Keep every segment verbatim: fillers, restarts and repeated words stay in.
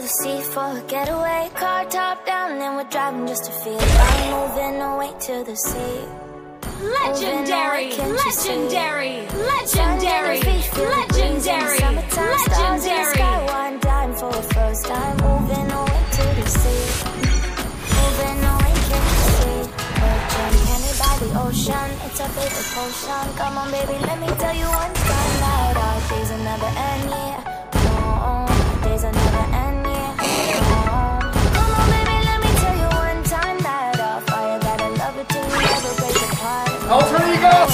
the sea for a getaway. Car top down and we're driving just to feel right. Moving away to the sea. Legendary, legendary, legendary, legendary, legendary. One time for the first time. Moving away to the sea. Moving away, can you see? Virgin candy by the ocean. It's our favorite potion. Come on, baby, let me tell you one time that our days will never end, yeah. No, days will never end, yeah. No. Come on, baby, let me tell you one time that our fire that I love it till we never break apart. I'll turn you go.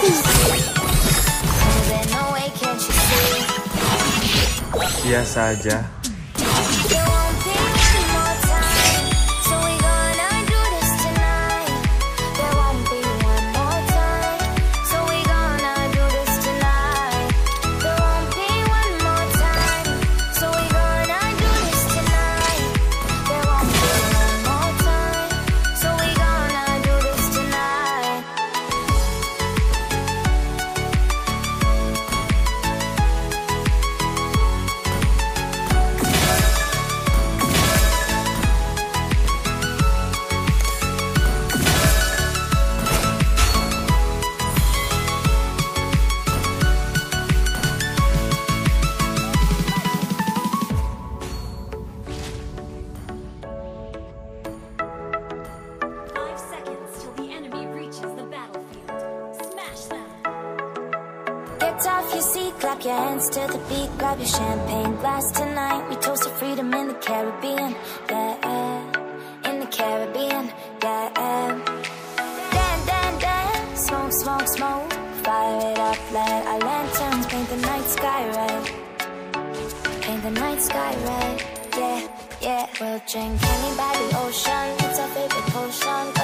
Moving away, can't you see? Biasa aja. There won't be one more time, so we gonna do this tonight. There won't be one more time, so we gonna do this tonight. There won't be one more time, so we gonna do this tonight. There won't be one more time, so we gonna do this tonight. Five seconds till the enemy reaches the battlefield. Smash them. Get off your seat, clap your hands to the beat. Grab your champagne glass tonight. We toast to freedom in the Caribbean, yeah. In the Caribbean, yeah. Dan, dan, dan, smoke, smoke, smoke. Fire it up, let our lanterns paint the night sky red. Paint the night sky red, yeah, yeah. We'll drink honey by the ocean. It's our favorite potion.